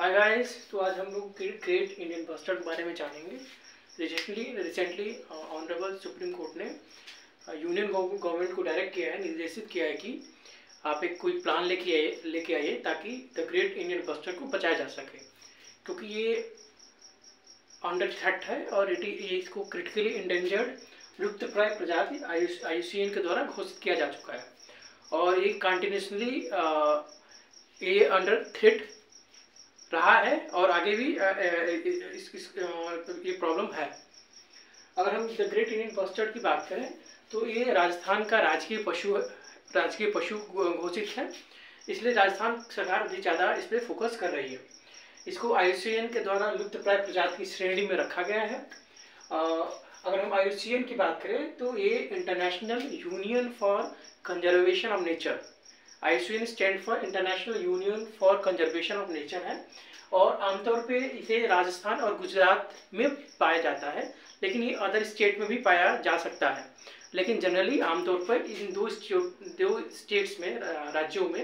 Hi guys, तो आज हम लोग ग्रेट इंडियन बस्टर्ड के बारे में जानेंगे। रिसेंटली ऑनरेबल सुप्रीम कोर्ट ने यूनियन गवर्नमेंट को डायरेक्ट किया है, निर्देशित किया है कि आप एक कोई प्लान लेके आइए ताकि द ग्रेट इंडियन बस्टर्ड को बचाया जा सके, क्योंकि ये अंडर थ्रेट है और ये इसको क्रिटिकली इंडेंजर्ड लुप्तप्राय प्रजाति IUCN के द्वारा घोषित किया जा चुका है और ये कंटिन्यूसली ये अंडर थ्रेट रहा है और आगे भी ये प्रॉब्लम है। अगर हम द ग्रेट इंडियन बस्टर्ड की बात करें तो ये राजस्थान का राजकीय पशु घोषित है, इसलिए राजस्थान सरकार भी ज़्यादा इस पर फोकस कर रही है। इसको IUCN के द्वारा लुप्तप्राय प्रजाति की श्रेणी में रखा गया है। अगर हम IUCN की बात करें तो ये international union for conservation of nature, IUCN stand for international union for conservation of nature है और आमतौर पे इसे राजस्थान और गुजरात में पाया जाता है, लेकिन ये अदर स्टेट में भी पाया जा सकता है। लेकिन जनरली आमतौर पर इन दो स्टेट्स में, राज्यों में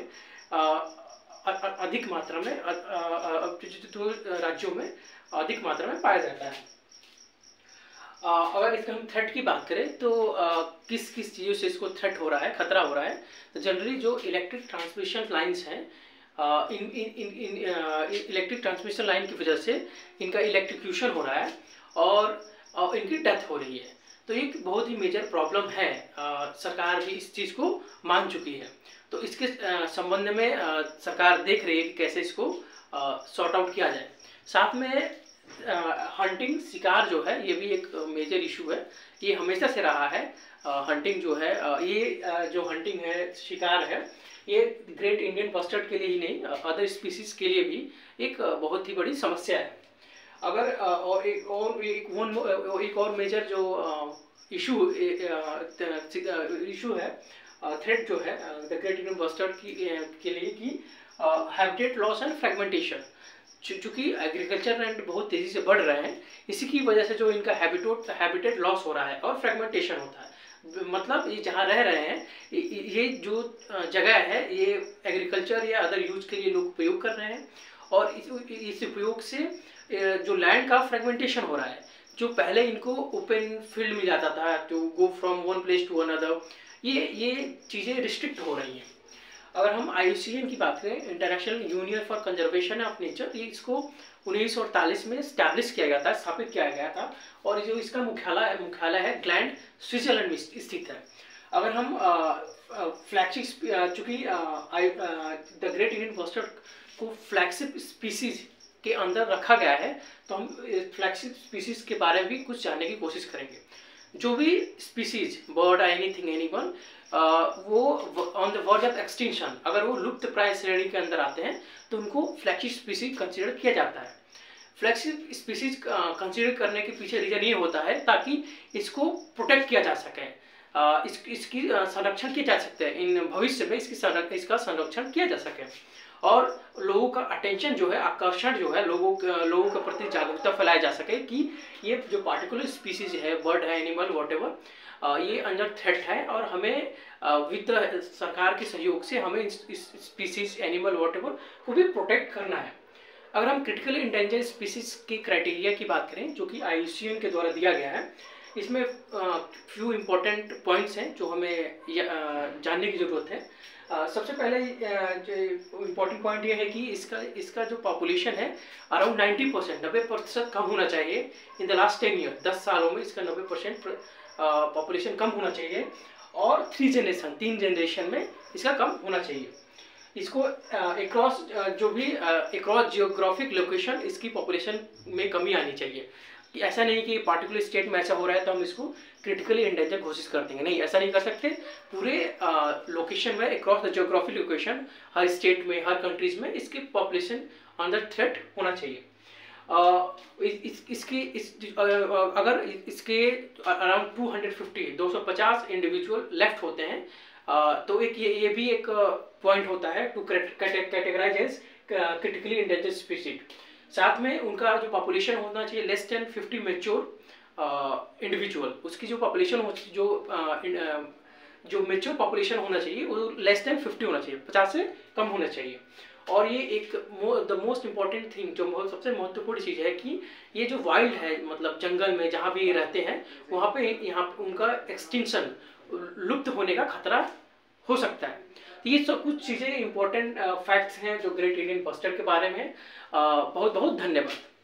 अधिक मात्रा में दो राज्यों में अधिक मात्रा में पाया जाता है। अगर इसका हम थ्रेट की बात करें तो किस किस चीज़ों से इसको थ्रेट हो रहा है, खतरा हो रहा है, तो जनरली जो इलेक्ट्रिक ट्रांसमिशन लाइंस हैं, इन इलेक्ट्रिक ट्रांसमिशन लाइन की वजह से इनका इलेक्ट्रिक्यूशन हो रहा है और इनकी डेथ हो रही है। तो एक बहुत ही मेजर प्रॉब्लम है, सरकार भी इस चीज़ को मान चुकी है। तो इसके संबंध में सरकार देख रही है कि कैसे इसको सॉर्ट आउट किया जाए। साथ में हंटिंग, शिकार जो है, ये भी एक मेजर इशू है। ये हमेशा से रहा है। हंटिंग जो है, ये जो हंटिंग है, शिकार है, ये ग्रेट इंडियन बस्टर्ड के लिए ही नहीं, अदर स्पीसीज के लिए भी एक बहुत ही बड़ी समस्या है। अगर एक और मेजर जो इशू है, थ्रेट जो है द ग्रेट इंडियन बस्टर्ड के लिए कि हैबिटेट लॉस एंड फ्रेगमेंटेशन। चूँकि एग्रीकल्चर लैंड बहुत तेज़ी से बढ़ रहे हैं, इसी की वजह से जो इनका हैबिटेट लॉस हो रहा है और फ्रेगमेंटेशन होता है। मतलब ये जहाँ रह रहे हैं, ये जो जगह है, ये एग्रीकल्चर या अदर यूज के लिए लोग उपयोग कर रहे हैं और इस उपयोग से जो लैंड का फ्रेगमेंटेशन हो रहा है, जो पहले इनको ओपन फील्ड मिल जाता था to go from one place to another, ये चीज़ें रिस्ट्रिक्ट हो रही हैं। अगर हम IUCN की बात करें, international union for conservation of nature, ये इसको 1948 में स्टैब्लिश किया गया था, स्थापित किया गया था और जो इसका मुख्यालय है ग्लैंड, स्विट्जरलैंड में स्थित है। अगर हम फ्लैगशिप, चूँकि द ग्रेट इंडियन बस्टर्ड को फ्लैगशिप स्पीसीज के अंदर रखा गया है, तो हम फ्लैगशिप स्पीसीज के बारे में भी कुछ जानने की कोशिश करेंगे। जो भी स्पीसीज, बर्ड, एनीथिंग, एनीवन, वो on the verge of extinction, अगर वो लुप्त प्राय श्रेणी के अंदर आते हैं तो उनको फ्लैगशिप स्पीसीज कंसीडर किया जाता है। फ्लैगशिप स्पीसीज कंसीडर करने के पीछे रीजन ये होता है ताकि इसको प्रोटेक्ट किया जा सके, इसकी संरक्षण किया जा सकते हैं, इन भविष्य में इसका संरक्षण किया जा सके और लोगों का अटेंशन जो है, आकर्षण जो है, लोगों के प्रति जागरूकता फैलाई जा सके कि ये जो पार्टिकुलर स्पीसीज है, बर्ड है, एनिमल, व्हाटएवर, ये अंडर थ्रेट है और हमें विद सरकार के सहयोग से हमें इस स्पीसीज, एनिमल, व्हाटएवर को भी प्रोटेक्ट करना है। अगर हम क्रिटिकली इंडेंजर्ड स्पीसीज के क्राइटेरिया की बात करें जो कि IUCN के द्वारा दिया गया है, इसमें फ्यू इम्पोर्टेंट पॉइंट्स हैं जो हमें जानने की ज़रूरत है। सबसे पहले जो इम्पोर्टेंट पॉइंट ये है कि इसका जो पॉपुलेशन है अराउंड 90% कम होना चाहिए इन द लास्ट 10 ईयर। 10 सालों में इसका 90% पॉपुलेशन कम होना चाहिए और 3 जनरेशन में इसका कम होना चाहिए। इसको अक्रॉस जियोग्राफिक लोकेशन इसकी पॉपुलेशन में कमी आनी चाहिए। कि ऐसा नहीं कि पार्टिकुलर स्टेट में ऐसा हो रहा है तो हम इसको क्रिटिकली इंडेंजर घोषित कर देंगे, नहीं, ऐसा नहीं कर सकते। पूरे लोकेशन में, अक्रॉस द जियोग्राफिक लोकेशन, हर स्टेट में, हर कंट्रीज में इसकी पॉपुलेशन अंडर थ्रेट होना चाहिए। अगर इसके अराउंड 250 इंडिविजुअल लेफ्ट होते हैं तो एक ये भी एक पॉइंट होता है to categorise as critically endangered species. साथ में उनका जो पॉपुलेशन होना चाहिए लेस देन 50 मैच्योर इंडिविजुअल, उसकी जो पॉपुलेशन जो मैच्योर पॉपुलेशन होना चाहिए वो लेस देन 50 होना चाहिए, 50 से कम होना चाहिए। और ये एक द मोस्ट इम्पॉर्टेंट थिंग, जो सबसे महत्वपूर्ण चीज़ है कि ये जो वाइल्ड है, मतलब जंगल में जहाँ भी ये रहते हैं वहाँ पे यहाँ उनका एक्सटिंक्शन, लुप्त होने का खतरा हो सकता है। तो ये सब कुछ चीज़ें इंपॉर्टेंट फैक्ट्स हैं जो ग्रेट इंडियन बस्टर्ड के बारे में। बहुत बहुत धन्यवाद।